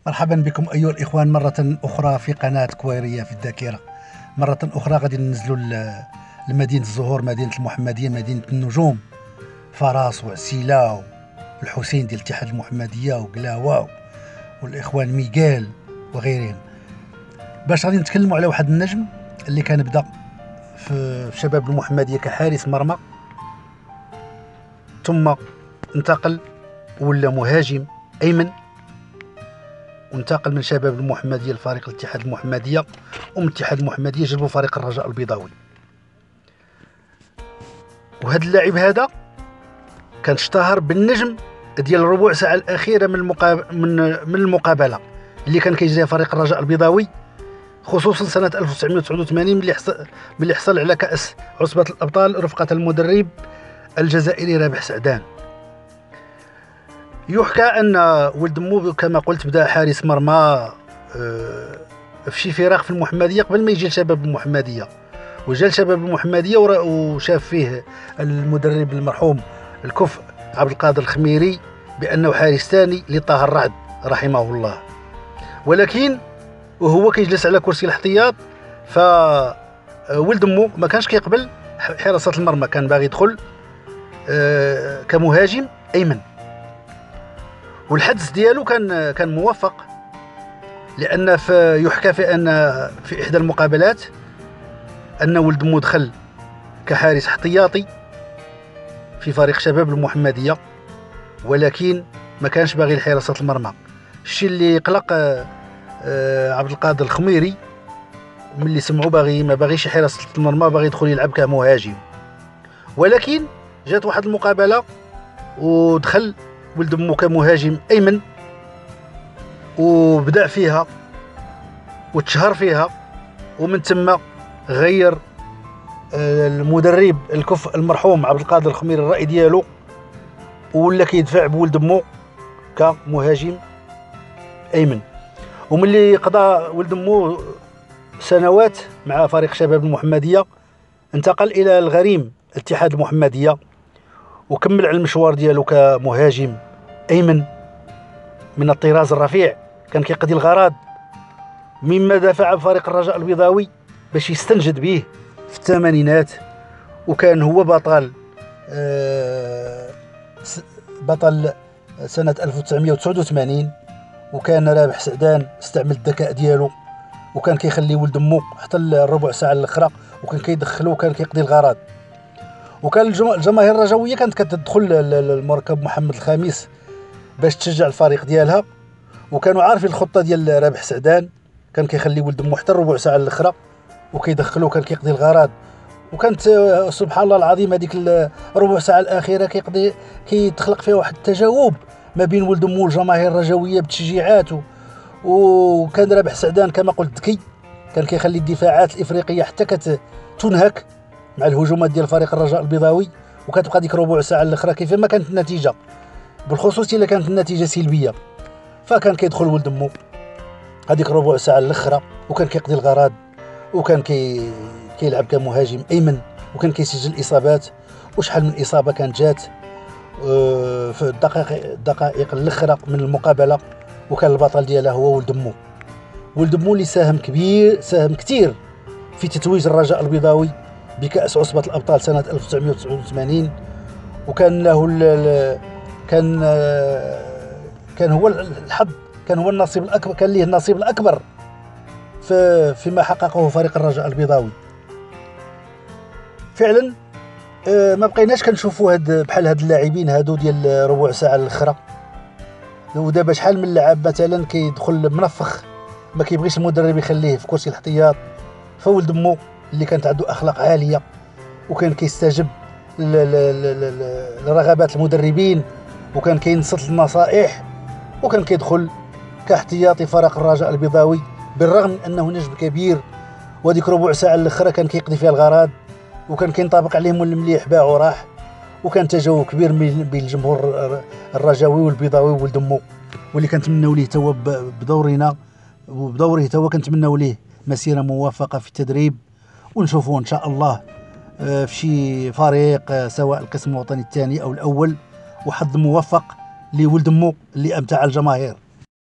مرحبا بكم أيها الإخوان مرة أخرى في قناة كويرية في الذاكرة. مرة أخرى غادي ننزلوا لمدينة الزهور، مدينة المحمدية، مدينة النجوم، فراس وعسيلة والحسين ديال الاتحاد المحمدية وقلاوة والإخوان ميغال وغيرهم، باش غادي نتكلموا على واحد النجم اللي كان بدا في شباب المحمدية كحارس مرمى، ثم انتقل ولا مهاجم أيمن، وانتقل من شباب المحمدية لفريق الاتحاد المحمدية، ومن الاتحاد المحمدية جلبوا فريق الرجاء البيضاوي. وهذا اللاعب هذا كان اشتهر بالنجم ديال الربع ساعة الأخيرة من المقابلة اللي كان كيجريها فريق الرجاء البيضاوي، خصوصا سنة 1989 ملي حصل على كأس عصبة الأبطال رفقة المدرب الجزائري رابح سعدان. يحكى أن ولد مو كما قلت بدا حارس مرمى في شي فراق في المحمدية قبل ما يجي لشباب المحمدية، وجا لشباب المحمدية وشاف فيه المدرب المرحوم الكفء عبد القادر الخميري بأنه حارس ثاني لطه الرعد رحمه الله. ولكن وهو كيجلس على كرسي الاحتياط فولد مو ما كانش كيقبل حراسة المرمى، كان باغي يدخل كمهاجم أيمن، والحدث ديالو كان موفق، لأن يحكى في إحدى المقابلات أن ولد مو دخل كحارس احتياطي في فريق شباب المحمدية، ولكن ما كانش باغي لحراسة المرمى. الشيء اللي قلق عبد القادر الخميري ملي سمعوا ما باغيش حراسة المرمى، باغي يدخل يلعب كمهاجم. ولكن جات واحد المقابلة ودخل ولد مو كمهاجم أيمن، وبدأ فيها وتشهر فيها، ومن ثم غير المدرب الكفء المرحوم عبد القادر الخميري الرأي ديالو، ولا كيدفع بولد مو كمهاجم أيمن. وملي قضى ولد مو سنوات مع فريق شباب المحمدية انتقل إلى الغريم الاتحاد المحمدية، وكمل على المشوار ديالو كمهاجم أيمن من الطراز الرفيع، كان كيقضي الغرض، مما دفع بفريق الرجاء البيضاوي باش يستنجد به في الثمانينات، وكان هو بطل سنة 1989. وكان رابح سعدان استعمل الذكاء ديالو، وكان كيخلي ولد مو حتى الربع ساعة الاخرى، وكان كيدخلو وكان كيقضي الغرض. وكان الجماهير الرجوية كانت كتدخل المركب محمد الخامس باش تشجع الفريق ديالها، وكانوا عارفين الخطة ديال رابح سعدان، كان كيخلي ولد مو حتى الربع ساعة الاخرى وكيدخلو، كان كيقضي الغرض. وكانت سبحان الله العظيم هذيك الربع ساعة الأخيرة كيتخلق فيها واحد التجاوب ما بين ولد مو والجماهير الرجوية بتشجيعات. وكان رابح سعدان كما قلت ذكي، كان كيخلي الدفاعات الإفريقية حتى تنهك مع الهجومات ديال فريق الرجاء البيضاوي، وكتبقى ديك ربع ساعة الأخرى كيفما كانت النتيجة، بالخصوص إلا كانت النتيجة سلبية، فكان كيدخل ولد مو هذيك ربع ساعة الأخرى وكان كيقضي الغرض، وكان كيلعب كمهاجم أيمن، وكان كيسجل إصابات، وشحال من إصابة كانت جات في الدقائق الأخرى من المقابلة. وكان البطل ديالها هو ولد مو اللي ساهم كثير في تتويج الرجاء البيضاوي بكأس عصبة الأبطال سنة 1989. وكان له كان هو الحظ، كان هو النصيب الأكبر، كان ليه النصيب الأكبر فيما حققه فريق الرجاء البيضاوي. فعلا ما بقيناش كنشوفوا بحال هاد اللاعبين هادو ديال ربع ساعة الاخرى. ودابا شحال من لاعب مثلا كيدخل منفخ، ما كيبغيش المدرب يخليه في كرسي الاحتياط. فولد مو اللي كانت عنده اخلاق عاليه، وكان كيستجب لرغبات المدربين، وكان كينصت للنصائح، وكان كيدخل كاحتياطي فريق الرجاء البيضاوي، بالرغم من انه نجم كبير، وديك ربع ساعه الاخرى كان كيقضي فيها الغرض، وكان كينطبق عليهم المليح باع وراح. وكان تجاوب كبير بين الجمهور الرجاوي والبيضاوي وولد مو، واللي كنتمناو ليه توا بدوره توا كنتمناو ليه مسيره موفقه في التدريب، ونشوفوه ان شاء الله في شي فريق سواء القسم الوطني الثاني او الاول، وحظ موفق لولد مو اللي امتع الجماهير.